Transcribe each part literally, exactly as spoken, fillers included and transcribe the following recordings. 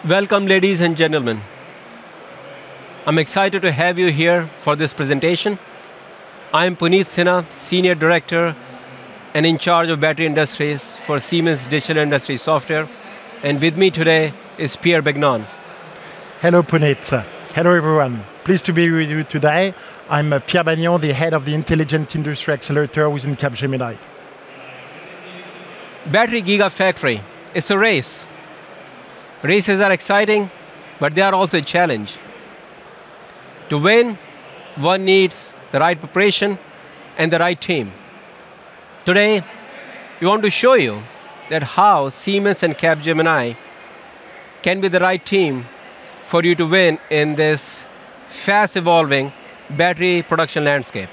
Welcome, ladies and gentlemen. I'm excited to have you here for this presentation. I'm Puneet Sinha, Senior Director and in charge of battery industries for Siemens Digital Industry Software. And with me today is Pierre Begnon. Hello, Puneet. Hello, everyone. Pleased to be with you today. I'm uh, Pierre Begnon, the head of the Intelligent Industry Accelerator within Capgemini. Battery Gigafactory. It's a race. Races are exciting, but they are also a challenge. To win, one needs the right preparation and the right team. Today, we want to show you that how Siemens and Capgemini can be the right team for you to win in this fast-evolving battery production landscape.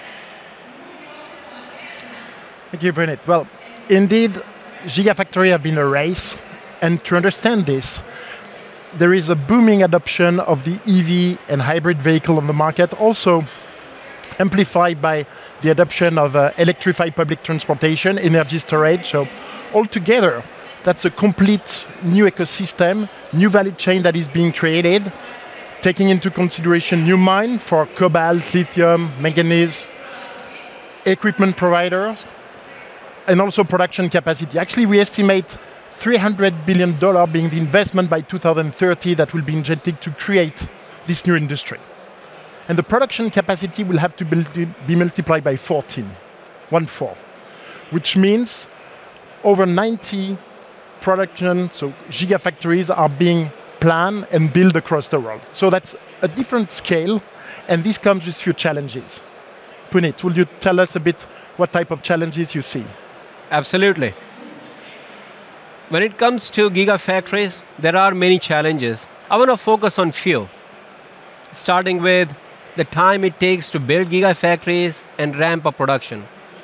Thank you, Puneet. Well, indeed, Gigafactory have been a race, and to understand this, there is a booming adoption of the E V and hybrid vehicle on the market, also amplified by the adoption of uh, electrified public transportation, energy storage. So altogether, that's a complete new ecosystem, new value chain that is being created, taking into consideration new mine for cobalt, lithium, manganese, equipment providers, and also production capacity. Actually, we estimate three hundred billion dollars being the investment by two thousand thirty that will be injected to create this new industry. And the production capacity will have to be multiplied by fourteen, one four, which means over ninety production, so gigafactories are being planned and built across the world. So that's a different scale, and this comes with few challenges. Puneet, will you tell us a bit what type of challenges you see? Absolutely. When it comes to gigafactories, there are many challenges. I want to focus on few, starting with the time it takes to build gigafactories and ramp up production.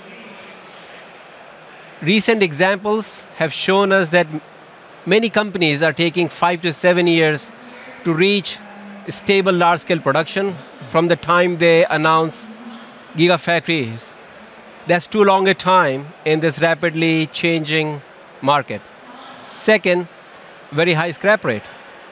Recent examples have shown us that many companies are taking five to seven years to reach stable large-scale production from the time they announce gigafactories. That's too long a time in this rapidly changing market. Second, very high scrap rate.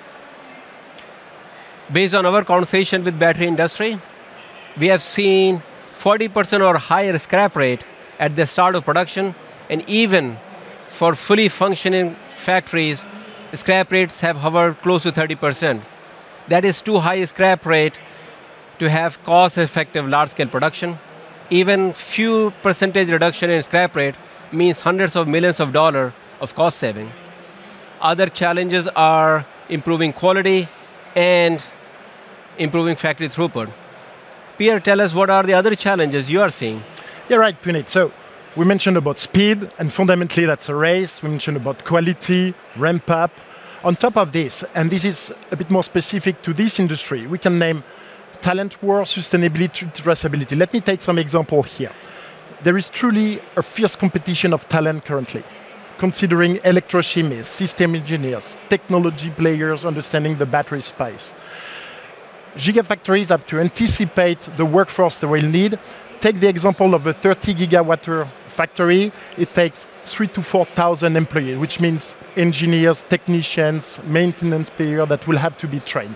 Based on our conversation with battery industry, we have seen forty percent or higher scrap rate at the start of production, and even for fully functioning factories, scrap rates have hovered close to thirty percent. That is too high a scrap rate to have cost-effective large-scale production. Even few percentage reduction in scrap rate means hundreds of millions of dollars of cost saving. Other challenges are improving quality and improving factory throughput. Pierre, tell us what are the other challenges you are seeing? Yeah, right, Puneet. So we mentioned about speed, and fundamentally that's a race. We mentioned about quality, ramp up. On top of this, and this is a bit more specific to this industry, we can name talent war, sustainability, traceability. Let me take some example here. There is truly a fierce competition of talent currently, considering electrochemists, system engineers, technology players understanding the battery space. Gigafactories have to anticipate the workforce they will need. Take the example of a thirty gigawatt factory. It takes three to four thousand employees, which means engineers, technicians, maintenance players that will have to be trained.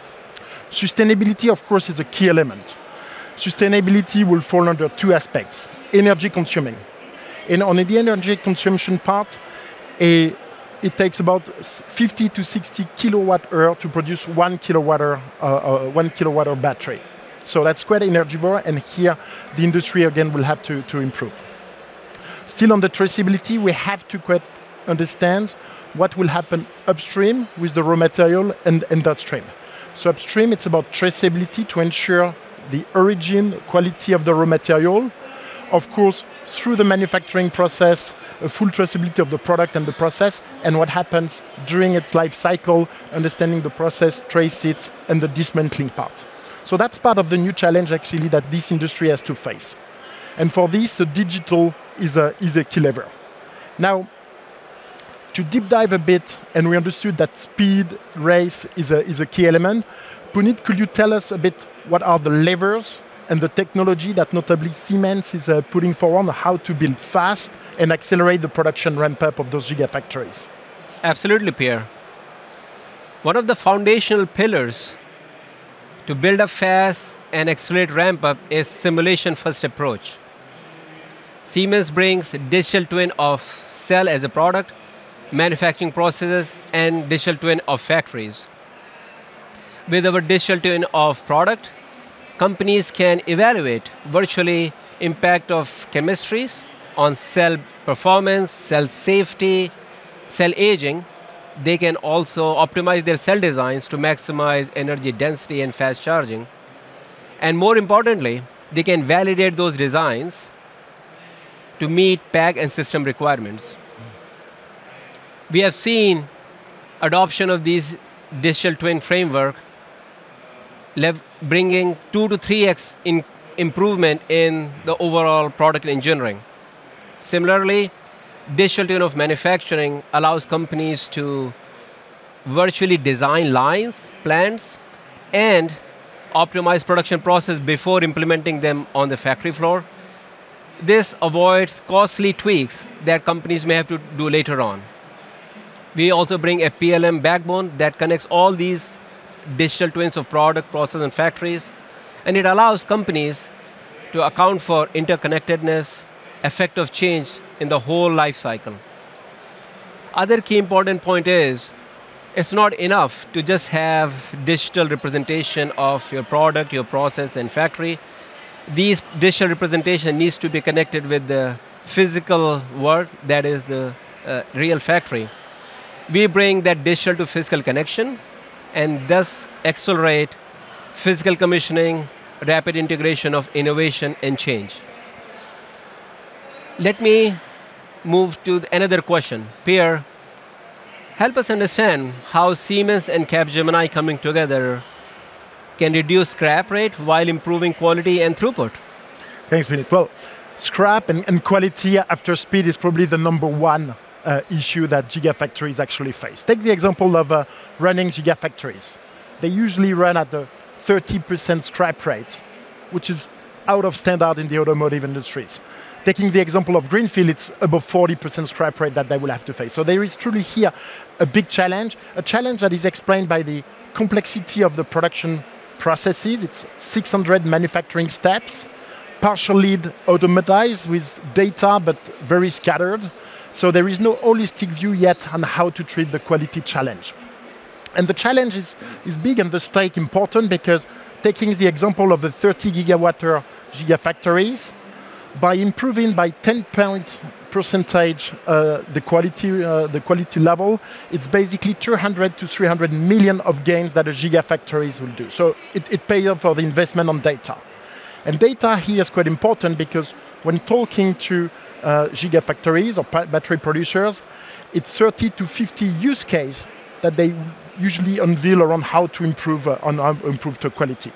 Sustainability, of course, is a key element. Sustainability will fall under two aspects: energy consuming. And on the energy consumption part, a, it takes about fifty to sixty kilowatt hour to produce one kilowatt hour, uh, uh, one kilowatt hour battery. So that's quite energivore, and here the industry again will have to, to improve. Still on the traceability, we have to quite understand what will happen upstream with the raw material and, and downstream. So upstream, it's about traceability to ensure the origin, quality of the raw material. Of course, through the manufacturing process, a full traceability of the product and the process, and what happens during its life cycle, understanding the process, trace it, and the dismantling part. So that's part of the new challenge, actually, that this industry has to face. And for this, the digital is a, is a key lever. Now, to deep dive a bit, and we understood that speed, race is a, is a key element. Puneet, could you tell us a bit what are the levers and the technology that notably Siemens is uh, putting forward on how to build fast and accelerate the production ramp-up of those gigafactories? Absolutely, Pierre. One of the foundational pillars to build up fast and accelerate ramp up is simulation first approach. Siemens brings digital twin of cell as a product, manufacturing processes, and digital twin of factories. With our digital twin of product, companies can evaluate virtually impact of chemistries on cell performance, cell safety, cell aging. They can also optimize their cell designs to maximize energy density and fast charging. And more importantly, they can validate those designs to meet pack and system requirements. We have seen adoption of these digital twin framework bringing two to three x in improvement in the overall product engineering. Similarly, digital twin of manufacturing allows companies to virtually design lines, plants, and optimize production process before implementing them on the factory floor. This avoids costly tweaks that companies may have to do later on. We also bring a P L M backbone that connects all these digital twins of product, process, and factories, and it allows companies to account for interconnectedness, effect of change in the whole life cycle. Other key important point is, it's not enough to just have digital representation of your product, your process, and factory. These digital representation needs to be connected with the physical world, that is the uh, real factory. We bring that digital to physical connection and thus accelerate physical commissioning, rapid integration of innovation and change. Let me move to another question. Pierre, help us understand how Siemens and Capgemini coming together can reduce scrap rate while improving quality and throughput. Thanks, Vinit. Well, scrap and, and quality after speed is probably the number one uh, issue that gigafactories actually face. Take the example of uh, running gigafactories. They usually run at a thirty percent scrap rate, which is out of standard in the automotive industries. Taking the example of Greenfield, it's above forty percent scrap rate that they will have to face. So there is truly here a big challenge, a challenge that is explained by the complexity of the production processes. It's six hundred manufacturing steps, partially automatized with data, but very scattered. So there is no holistic view yet on how to treat the quality challenge. And the challenge is, is big and the stake important because taking the example of the thirty gigawatt hour gigafactories, by improving by ten point percentage uh, the quality uh, the quality level, it's basically two hundred to three hundred million of gains that a gigafactories will do. So it, it pays off for the investment on data. And data here is quite important because when talking to uh, gigafactories or battery producers, it's thirty to fifty use case that they usually unveil around how to improve uh, on uh, improve the quality.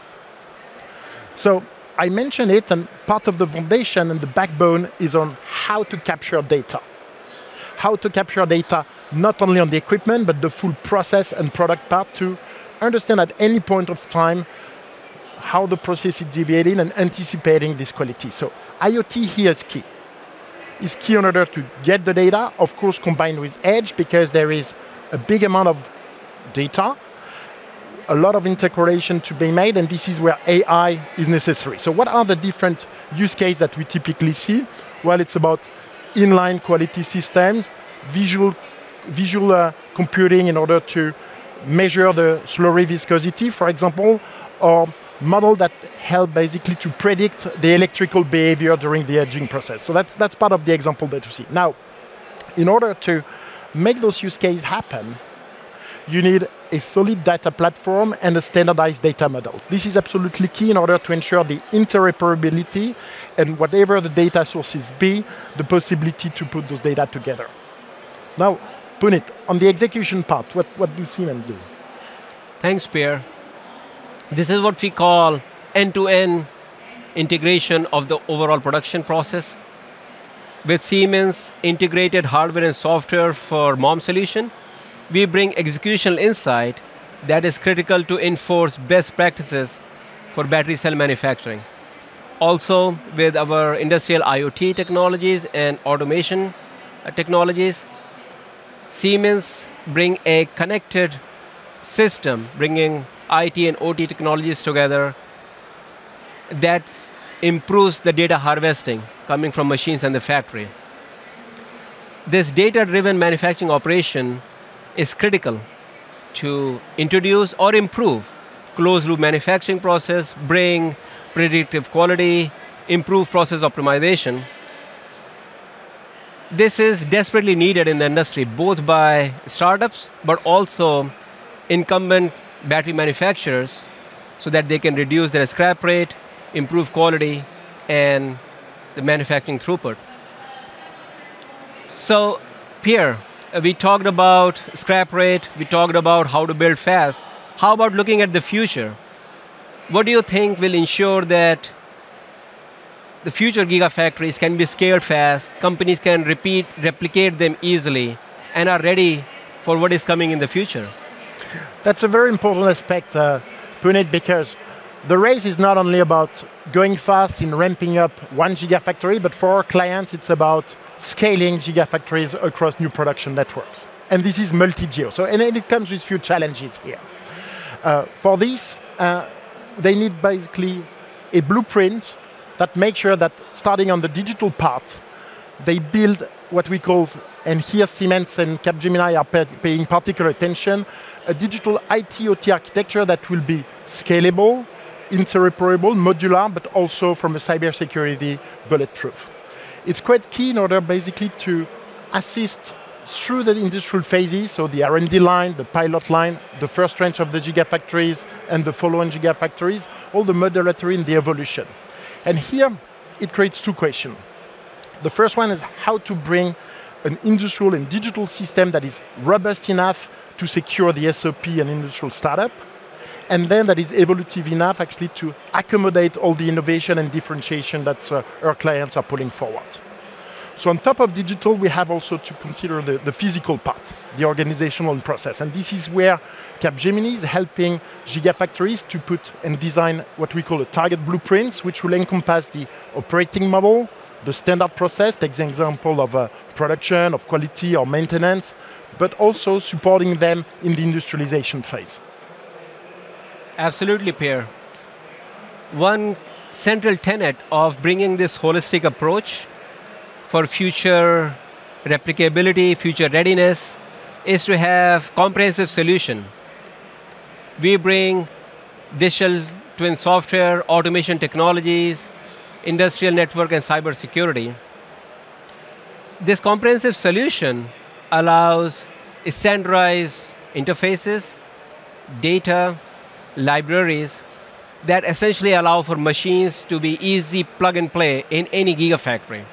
So I mentioned it, and part of the foundation and the backbone is on how to capture data. How to capture data not only on the equipment, but the full process and product part to understand at any point of time how the process is deviating and anticipating this quality. So IoT here is key. It's key in order to get the data, of course combined with edge, because there is a big amount of data, a lot of integration to be made, and this is where A I is necessary. So what are the different use cases that we typically see? Well, it's about inline quality systems, visual, visual uh, computing in order to measure the slurry viscosity, for example, or model that help basically to predict the electrical behavior during the aging process. So that's, that's part of the example that you see. Now, in order to make those use cases happen, you need a solid data platform and a standardized data model. This is absolutely key in order to ensure the interoperability and whatever the data sources be, the possibility to put those data together. Now, Punit, on the execution part, what, what do Siemens do? Thanks, Pierre. This is what we call end-to-end integration of the overall production process. With Siemens integrated hardware and software for M O M solution, we bring executional insight that is critical to enforce best practices for battery cell manufacturing. Also, with our industrial IoT technologies and automation technologies, Siemens bring a connected system, bringing I T and O T technologies together that improves the data harvesting coming from machines and the factory. This data-driven manufacturing operation is critical to introduce or improve closed-loop manufacturing process, bring predictive quality, improve process optimization. This is desperately needed in the industry, both by startups, but also incumbent battery manufacturers, so that they can reduce their scrap rate, improve quality, and the manufacturing throughput. So, Pierre, we talked about scrap rate, we talked about how to build fast. How about looking at the future? What do you think will ensure that the future gigafactories can be scaled fast, companies can repeat, replicate them easily, and are ready for what is coming in the future? That's a very important aspect, uh, Puneet, because the race is not only about going fast in ramping up one gigafactory, but for our clients, it's about scaling gigafactories across new production networks. And this is multi-geo. So, and it comes with few challenges here. Uh, for this, uh, they need basically a blueprint that makes sure that, starting on the digital part, they build what we call, and here Siemens and Capgemini are pay, paying particular attention, a digital I T O T architecture that will be scalable, interoperable, modular, but also from a cybersecurity bulletproof. It's quite key in order basically to assist through the industrial phases, so the R and D line, the pilot line, the first tranche of the gigafactories, and the following gigafactories, all the modularity and the evolution. And here, it creates two questions. The first one is how to bring an industrial and digital system that is robust enough to secure the S O P and industrial startup, and then that is evolutive enough actually to accommodate all the innovation and differentiation that uh, our clients are pulling forward. So on top of digital, we have also to consider the, the physical part, the organizational process. And this is where Capgemini is helping gigafactories to put and design what we call a target blueprints, which will encompass the operating model, the standard process, take the example of uh, production, of quality or maintenance, but also supporting them in the industrialization phase. Absolutely, Pierre. One central tenet of bringing this holistic approach for future replicability, future readiness, is to have comprehensive solution. We bring digital twin software, automation technologies, industrial network, and cybersecurity. This comprehensive solution allows standardized interfaces, data, libraries that essentially allow for machines to be easy plug and play in any gigafactory.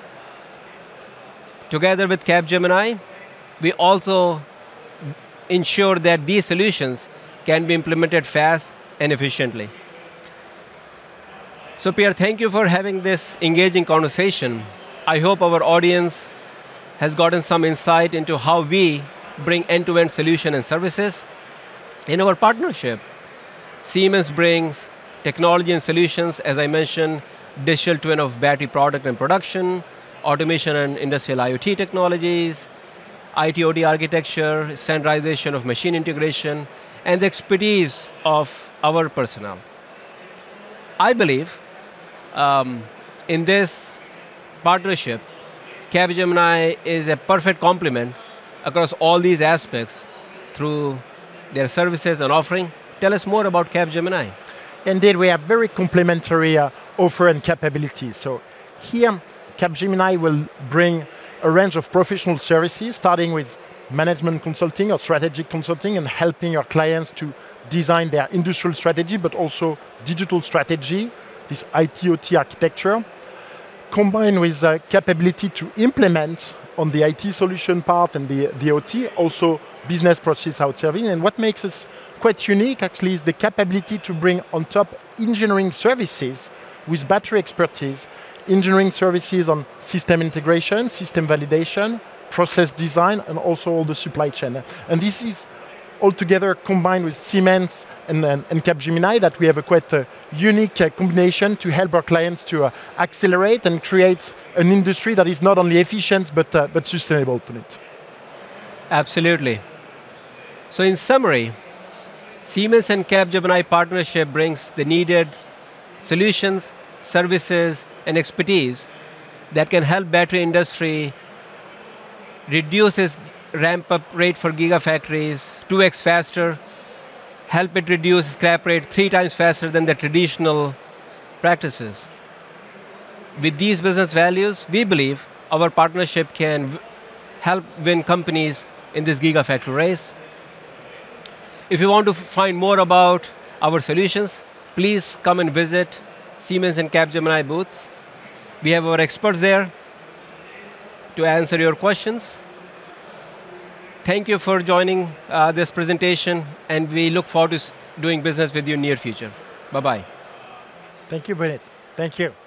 Together with Capgemini, we also ensure that these solutions can be implemented fast and efficiently. So Pierre, thank you for having this engaging conversation. I hope our audience has gotten some insight into how we bring end-to-end solution and services. In our partnership, Siemens brings technology and solutions, as I mentioned, digital twin of battery product and production, automation and industrial I O T technologies, I T O T architecture, standardization of machine integration, and the expertise of our personnel. I believe um, in this partnership, Capgemini is a perfect complement across all these aspects through their services and offering. Tell us more about Capgemini. Indeed, we have very complementary uh, offer and capabilities. So here, Capgemini will bring a range of professional services, starting with management consulting or strategic consulting and helping our clients to design their industrial strategy, but also digital strategy, this I T O T architecture, combined with uh, capability to implement on the I T solution part and the, the O T, also business process outserving. And what makes us quite unique actually is the capability to bring on top engineering services with battery expertise, engineering services on system integration, system validation, process design, and also all the supply chain. And this is all together combined with Siemens and, and, and Capgemini that we have a quite uh, unique uh, combination to help our clients to uh, accelerate and create an industry that is not only efficient but, uh, but sustainable. Absolutely. So in summary, Siemens and Capgemini partnership brings the needed solutions, services, and expertise that can help battery industry reduce its ramp-up rate for gigafactories two x faster, help it reduce scrap rate three times faster than the traditional practices. With these business values, we believe our partnership can w- help win companies in this gigafactory race. If you want to f- find more about our solutions, please come and visit Siemens and Capgemini booths. We have our experts there to answer your questions. Thank you for joining uh, this presentation, and we look forward to s- doing business with you in near future. Bye-bye. Thank you, Bennett. Thank you.